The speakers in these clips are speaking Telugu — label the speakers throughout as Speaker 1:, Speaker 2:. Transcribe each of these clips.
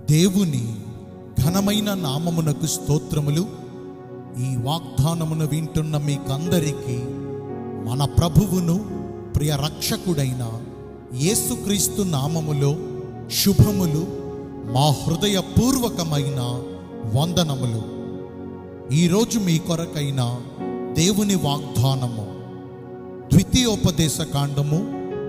Speaker 1: దేవుని ఘనమైన నామమునకు స్తోత్రములు. ఈ వాగ్దానమును వింటున్న మీకందరికీ మన ప్రభువును ప్రియ రక్షకుడైన యేసుక్రీస్తు నామములో శుభములు, మా హృదయపూర్వకమైన వందనములు. ఈరోజు మీ కొరకైన దేవుని వాగ్దానము ద్వితీయోపదేశ కాండము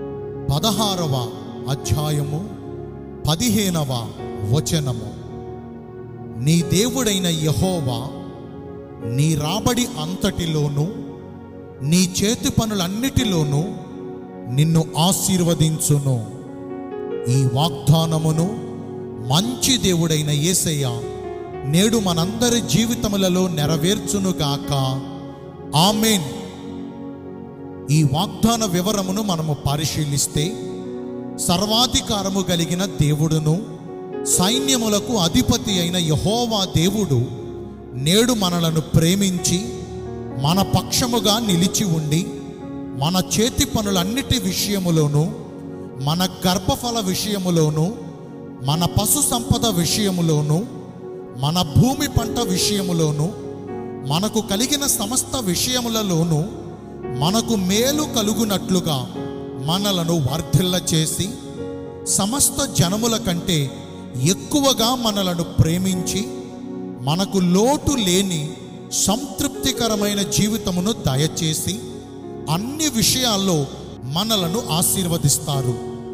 Speaker 1: 16వ అధ్యాయము 15వ వచనము. నీ దేవుడైన యెహోవా నీ రాబడి అంతటిలోనూ నీ చేతి పనులన్నిటిలోనూ నిన్ను ఆశీర్వదించును. ఈ వాగ్దానమును మంచి దేవుడైన యేసయ్య నేడు మనందరి జీవితములలో నెరవేర్చునుగాక. ఆమేన్. ఈ వాగ్దాన వివరమును మనము పరిశీలిస్తే, సర్వాధికారము కలిగిన దేవుడును సైన్యములకు అధిపతి అయిన యెహోవా దేవుడు నేడు మనలను ప్రేమించి మన పక్షముగా నిలిచి ఉండి, మన చేతి పనులన్నిటి విషయములోను, మన గర్భఫల విషయములోను, మన పశు సంపద విషయములోను, మన భూమి పంట విషయములోను, మనకు కలిగిన సమస్త విషయములలోనూ మనకు మేలు కలుగునట్లుగా మనలను వర్ధిల్ల చేసి, సమస్త జనముల కంటే ఎక్కువగా మనలను ప్రేమించి, మనకు లోటు లేని సంతృప్తికరమైన జీవితమును దయచేసి అన్ని విషయాల్లో మనలను ఆశీర్వదిస్తారు.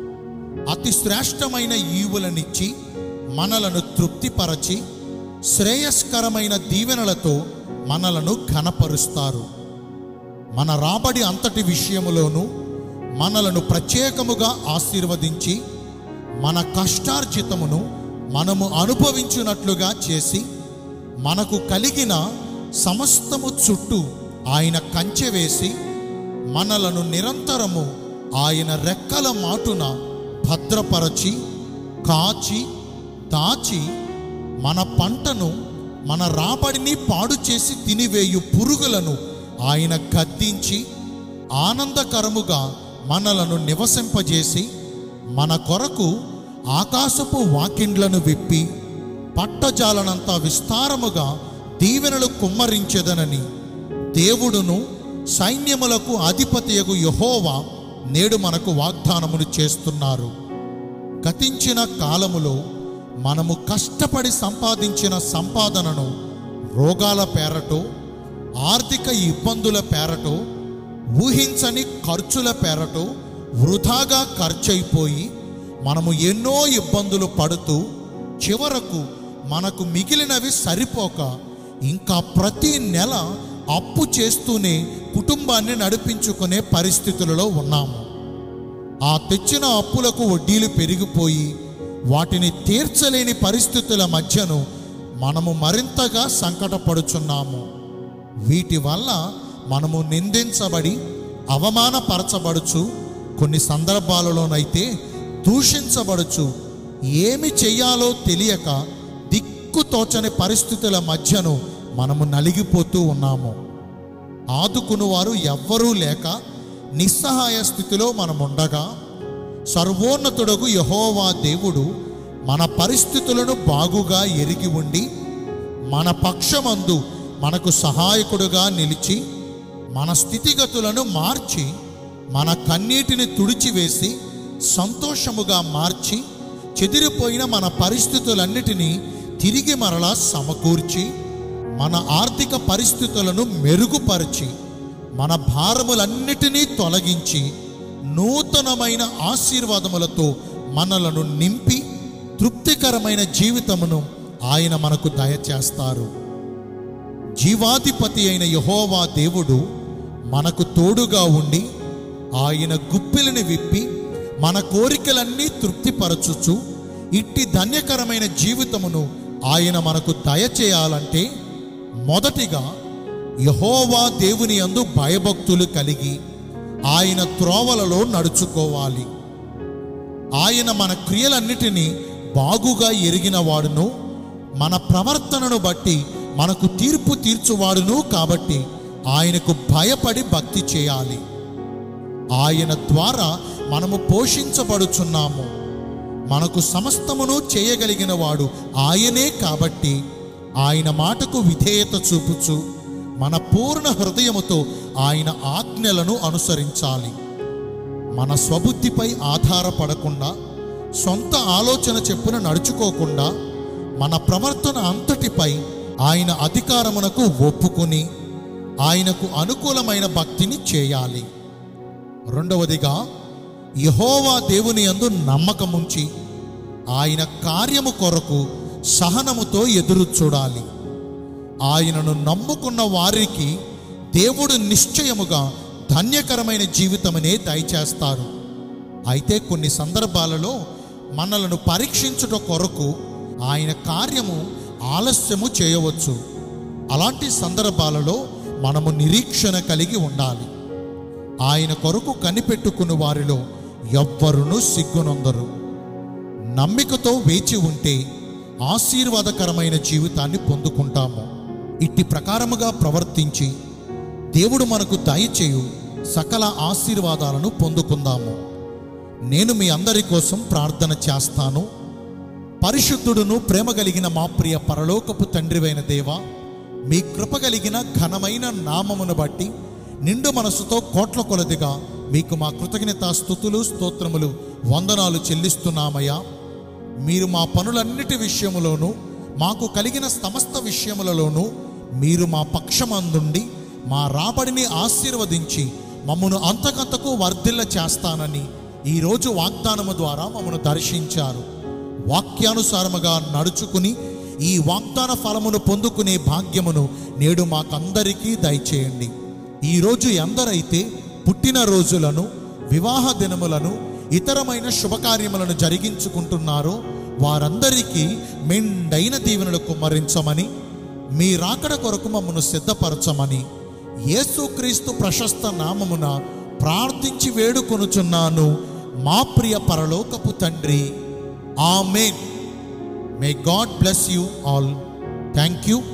Speaker 1: అతి శ్రేష్టమైన ఈవులనిచ్చి మనలను తృప్తిపరచి, శ్రేయస్కరమైన దీవెనలతో మనలను ఘనపరుస్తారు. మన రాబడి అంతటి విషయములోనూ మనలను ప్రత్యేకముగా ఆశీర్వదించి, మన కష్టార్జితమును మనము అనుభవించున్నట్లుగా చేసి, మనకు కలిగిన సమస్తము చుట్టూ ఆయన కంచె వేసి, మనలను నిరంతరము ఆయన రెక్కల మాటున భద్రపరచి, కాచి దాచి, మన పంటను, మన రాబడిని పాడు చేసి తినివేయు పురుగులను ఆయన గద్దించి, ఆనందకరముగా మనలను నివసింపజేసి, మన కొరకు ఆకాశపు వాకిండ్లను విప్పి, పట్టజాలనంత విస్తారముగా దీవెనలు కుమ్మరించెదనని దేవుడును సైన్యములకు అధిపతియగు యెహోవా నేడు మనకు వాగ్దానములు చేస్తున్నారు. గతించిన కాలములో మనము కష్టపడి సంపాదించిన సంపాదనను రోగాల పేరటో, ఆర్థిక ఇబ్బందుల పేరటో, ఊహించని ఖర్చుల పేరటో వృధాగా ఖర్చయిపోయి మనము ఎన్నో ఇబ్బందులు పడుతూ, చివరకు మనకు మిగిలినవి సరిపోక ఇంకా ప్రతి నెల అప్పు చేస్తూనే కుటుంబాన్ని నడిపించుకునే పరిస్థితులలో ఉన్నాము. ఆ తెచ్చిన అప్పులకు వడ్డీలు పెరిగిపోయి వాటిని తీర్చలేని పరిస్థితుల మధ్యను మనము మరింతగా సంకటపడుచున్నాము. వీటి వల్ల మనము నిందించబడి అవమానపరచబడుచు, కొన్ని సందర్భాలలోనైతే దూషించబడుచు, ఏమి చెయ్యాలో తెలియక దిక్కుతోచని పరిస్థితుల మధ్యను మనము నలిగిపోతూ ఉన్నాము. ఆదుకునివారు ఎవ్వరూ లేక నిస్సహాయ స్థితిలో మనముండగా, సర్వోన్నతుడగు యెహోవా దేవుడు మన పరిస్థితులను బాగుగా ఎరిగి ఉండి, మన పక్షమందు మనకు సహాయకుడుగా నిలిచి, మన స్థితిగతులను మార్చి, మన కన్నీటిని తుడిచివేసి సంతోషముగా మార్చి, చెదిరిపోయిన మన పరిస్థితులన్నిటినీ తిరిగి మరలా సమకూర్చి, మన ఆర్థిక పరిస్థితులను మెరుగుపరిచి, మన భారములన్నిటినీ తొలగించి, నూతనమైన ఆశీర్వాదములతో మనలను నింపి, తృప్తికరమైన జీవితమును ఆయన మనకు దయచేస్తారు. జీవాధిపతి అయిన యెహోవా దేవుడు మనకు తోడుగా ఉండి, ఆయన గుప్పిలిని విప్పి మన కోరికలన్నీ తృప్తిపరచుచు, ఇట్టి ధన్యకరమైన జీవితమును ఆయన మనకు దయచేయాలంటే, మొదటిగా యెహోవా దేవుని యందు భయభక్తులు కలిగి ఆయన త్రోవలలో నడుచుకోవాలి. ఆయన మన క్రియలన్నిటినీ బాగుగా ఎరిగిన వాడును, మన ప్రవర్తనను బట్టి మనకు తీర్పు తీర్చువాడును కాబట్టి ఆయనకు భయపడి భక్తి చేయాలి. ఆయన ద్వారా మనము పోషించబడుచున్నాము. మనకు సమస్తమును చేయగలిగిన వాడు ఆయనే కాబట్టి ఆయన మాటకు విధేయత చూపుచు మన పూర్ణ హృదయముతో ఆయన ఆజ్ఞలను అనుసరించాలి. మన స్వబుద్ధిపై ఆధారపడకుండా, సొంత ఆలోచన చెప్పున నడుచుకోకుండా, మన ప్రవర్తన అంతటిపై ఆయన అధికారమునకు ఒప్పుకుని ఆయనకు అనుకూలమైన భక్తిని చేయాలి. రెండవదిగా, యెహోవా దేవుని యందు నమ్మకముంచి ఆయన కార్యము కొరకు సహనముతో ఎదురు చూడాలి. ఆయనను నమ్ముకున్న వారికి దేవుడు నిశ్చయముగా ధన్యకరమైన జీవితమునే దయచేస్తారు. అయితే కొన్ని సందర్భాలలో మనలను పరీక్షించుట కొరకు ఆయన కార్యము ఆలస్యము చేయవచ్చు. అలాంటి సందర్భాలలో మనము నిరీక్షణ కలిగి ఉండాలి. ఆయన కొరకు కనిపెట్టుకుని వారిలో ఎవ్వరునూ సిగ్గునొందరు. నమ్మికతో వేచి ఉంటే ఆశీర్వాదకరమైన జీవితాన్ని పొందుకుంటాము. ఇట్టి ప్రకారముగా ప్రవర్తించి దేవుడు మనకు దయచేయు సకల ఆశీర్వాదాలను పొందుకుందాము. నేను మీ అందరి కోసం ప్రార్థన చేస్తాను. పరిశుద్ధుడును ప్రేమ కలిగిన మా ప్రియ పరలోకపు తండ్రివైన దేవా, మీ కృప కలిగిన ఘనమైన నామమును బట్టి నిండు మనసుతో కోట్ల కొలదిగా మీకు మా కృతజ్ఞతా స్తుతులు, స్తోత్రములు, వందనాలు చెల్లిస్తున్నామయ్యా. మీరు మా పనులన్నిటి విషయములోనూ, మాకు కలిగిన సమస్త విషయములలోనూ మీరు మా పక్షమందుండి మా రాబడిని ఆశీర్వదించి మమ్మను అంతకంతకు వర్ధిల్ల చేస్తానని ఈరోజు వాగ్దానము ద్వారా మమ్మను దర్శించారు. వాక్యానుసారముగా నడుచుకుని ఈ వాగ్దాన ఫలమును పొందుకునే భాగ్యమును నేడు మాకందరికీ దయచేయండి. ఈరోజు ఎందరైతే పుట్టినరోజులను, వివాహ దినములను, ఇతరమైన శుభకార్యములను జరిగించుకుంటున్నారో వారందరికీ మెండైన దీవెనలు కుమ్మరించమని, మీ రాకడ కొరకు మమ్మను సిద్ధపరచమని యేసుక్రీస్తు ప్రశస్త నామమున ప్రార్థించి వేడుకొనుచున్నాను మా ప్రియ పరలోకపు తండ్రి. ఆమేన్. May God bless you all. Thank you.